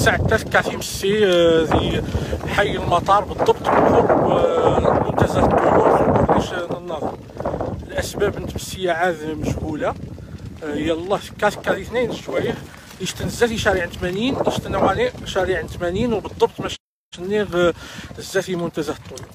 الساعة 3 كتيمشي ذي حي المطار بالضبط قرب منتزه الطيور في كورنيش الناظر. الأسباب نتمسية عاد مجهولة. يلا كاتكا اثنين شويه يشتنزاتي شارع 80 يشتنواني شارع 80 وبالضبط مش نيغ الزاتي منتزه الطيور.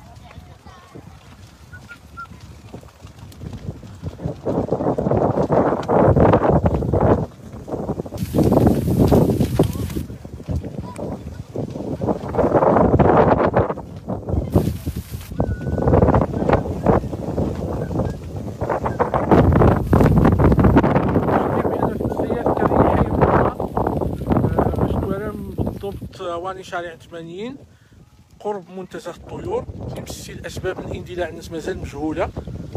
واني شارع 80 قرب منتزه الطيور. تمسي الاسباب الاندلاع الناس مازال مجهوله.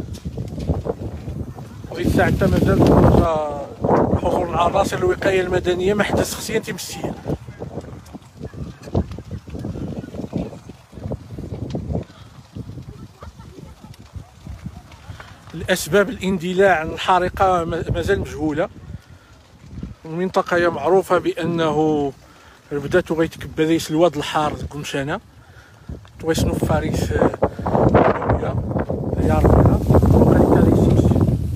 وفي الساعه حتى مازال حضور العناصر الوقايه المدنيه ما حدث خصيا تمسيه. الاسباب الاندلاع الحارقه مازال مجهوله. المنطقه هي معروفه بانه بداتو غيتكبى ذيس الواد الحار قمشانه تويسنو فارس يا ربنا وقال كاليسيس.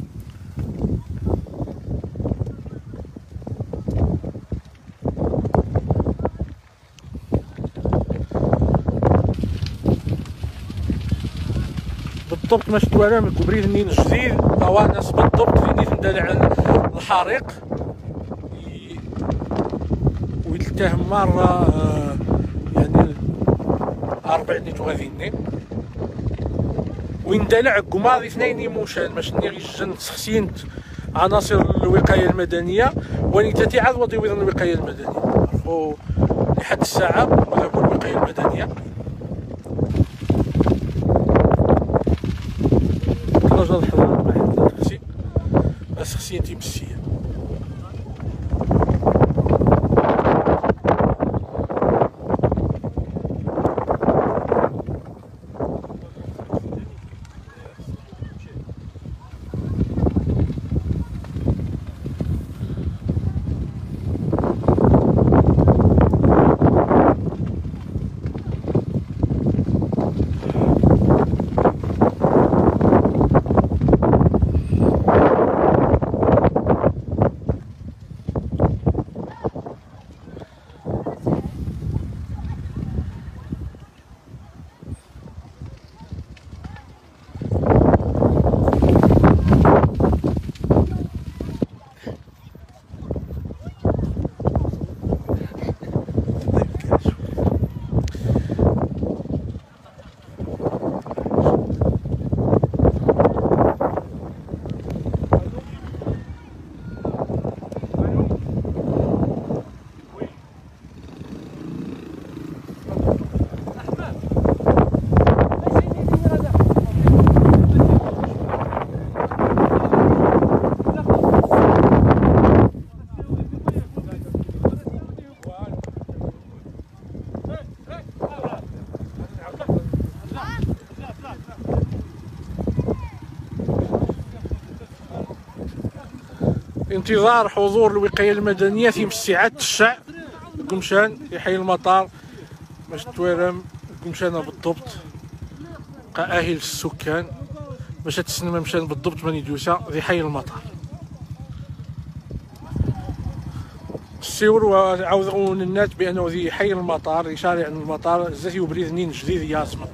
بالضبط ما شتوالى من كبريت منين جديد او ناس بالضبط فين تندلع الحريق ويلتهم مرة يعني 4 نيتو غاديني ويندلع كماضي اثنين يموشان باش نيغي جن تخسينت عناصر الوقاية المدنية ونيتاتي عاد وضي وذن الوقاية المدنية عرفو لحد الساعة ولا كل الوقاية المدنية درجة الحرارة ما تخسي بس خسين تيمسية. انتظار حضور الوقاية المدنية في مساعدة الشعب قمشان في حي المطار باش تويرم قمشانة بالضبط كأهل السكان باش تسنى مشان بالضبط من يدوسا في حي المطار. السيور وعاودون الناس بأنه في حي المطار شارع المطار زاتي وبريد اثنين جديد ياسمه.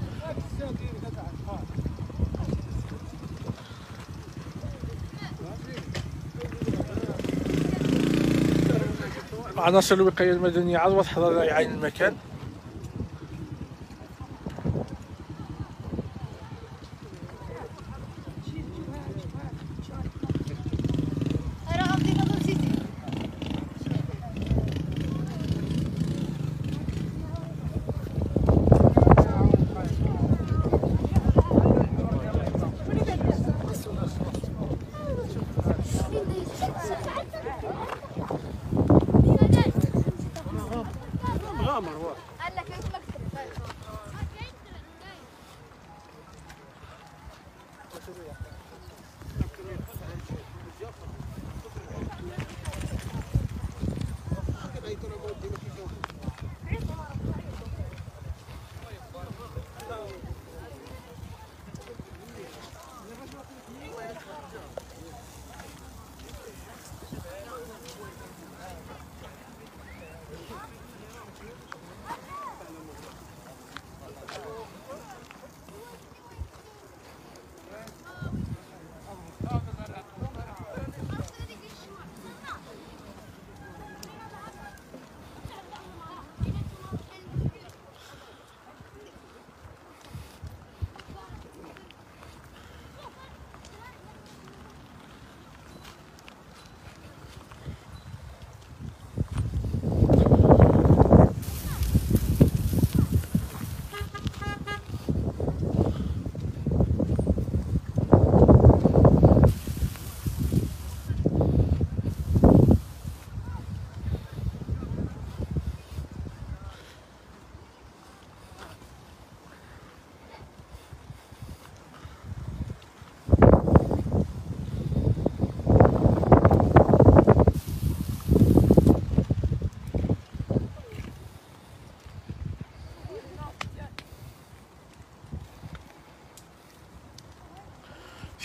عناصر الوقاية المدنية عاد تحضر يعاين المكان.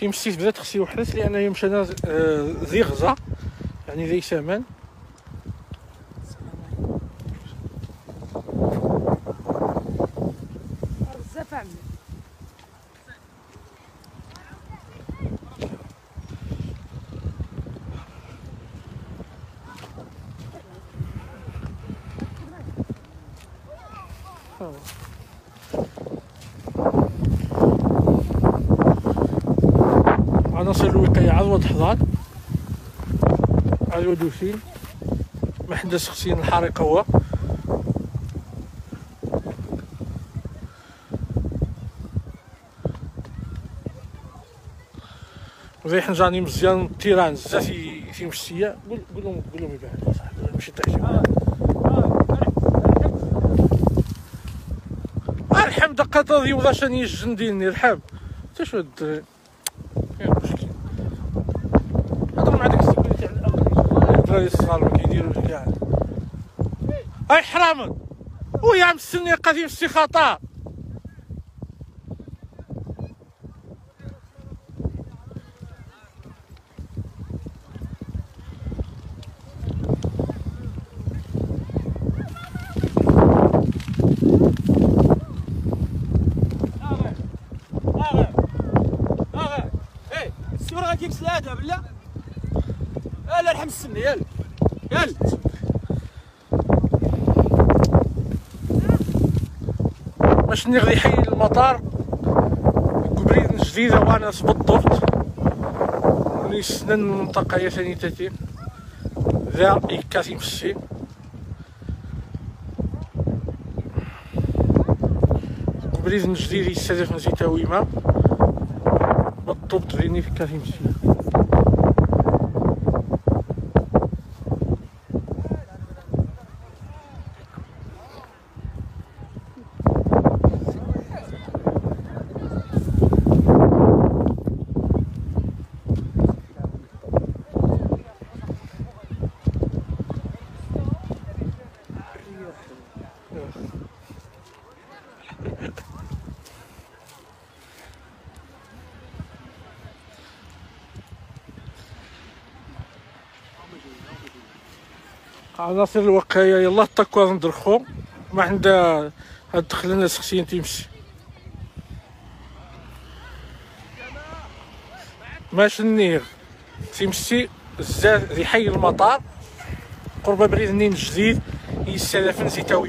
تيمسي بدات خصي وحدت لان مشينا ذي غزه يعني ذي سامان. بزاف عملي عناصر الوقاية عوض حضان على ودوسين محدث خصين الحريق هو وزي حنجاني مزيان التيران بزاف تيمشيا. قول لهم يبان صاحبي ماشي تعجب. الحمد قطا ذي وضاشاني الجنديني الحمد حتى شو الدراري كاين مشكل. هضر مع داك السيكوريتي على الاقل الدراري الصغار ما كيديروش كاع. اي حرام ويا مستني قديم سي خطا. كيف سلاده بالله لا رحم السن يلا باش نغدي حي المطار كبريد جديده وانا بالضبط اللي سنن المنطقه يا ثاني تاتين ذا إكاسي مشي كبريد جديد يستهدف نزيتاويما بالضبط ذيني في كاسي مشي. عناصر الوقاية يلا تاكوا ندرخو ما عندها هاد دخل الناس خصين تيمشي ماش النير تيمشي الزاد ذي حي المطار قرب بريد النين الجديد يستهدف نزيتاوي.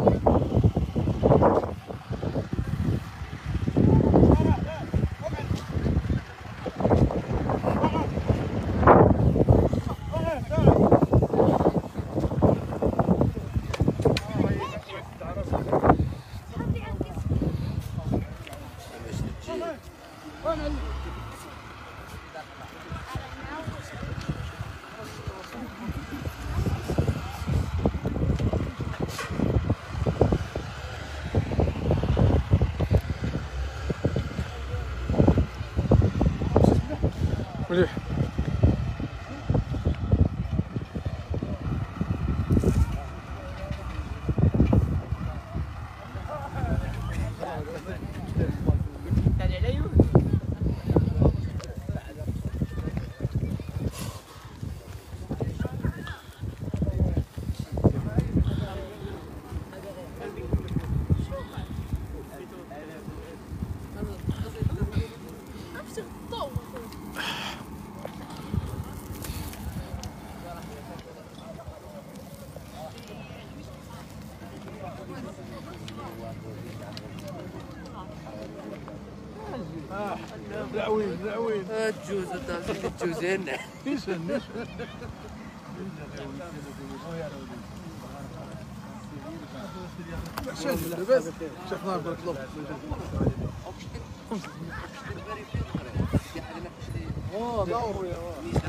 مليح العوين الجوز الجوزين لاباس شيخنا بارك الله دوروا يا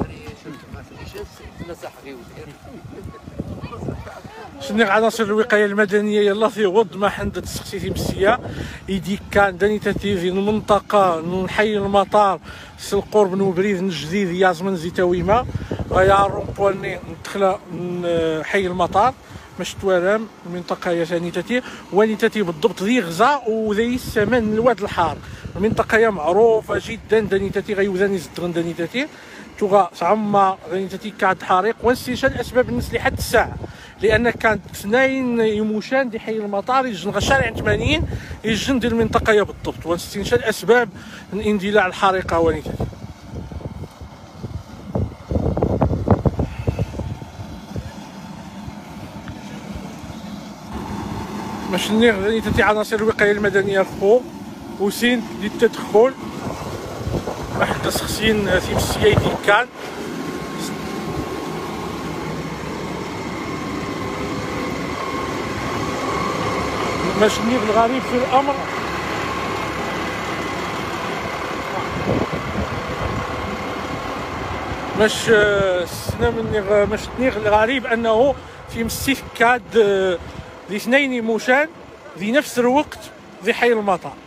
شنو عناصر الوقايه المدنيه يلا في وض ما حندت تسقسيتي مسيه يديك كان داني تاتيزي المنطقه نحي المطار القرب من بريد الجديد يازمن زيتاويما غيا رومبواني ندخل حي المطار مش توارم المنطقه يا ثاني تاتي واني تاتي بالضبط ذي غزا وذي السمن الواد الحار. المنطقه يا معروفه جدا داني تاتي غيوذاني زدغن داني تاتي توغا زعما داني تاتي كاد حريق ونستنشا الاسباب بالنسبه لحد الساعه لان كانت 2 يموشان دي حي المطار يجن شارع 80 يجن ديال المنطقه يا بالضبط ونستنشا الاسباب اندلاع الحريقه واني تاتي. باش نغني تاتي عناصر الوقايه المدنيه الفوق وسين للتدخل واحد تسخين في السيايدي كان باش نغني الغريب في الامر باش تنيغ الغريب انه في مسيف كاد ذي 2 يموشان في نفس الوقت في حي المطار.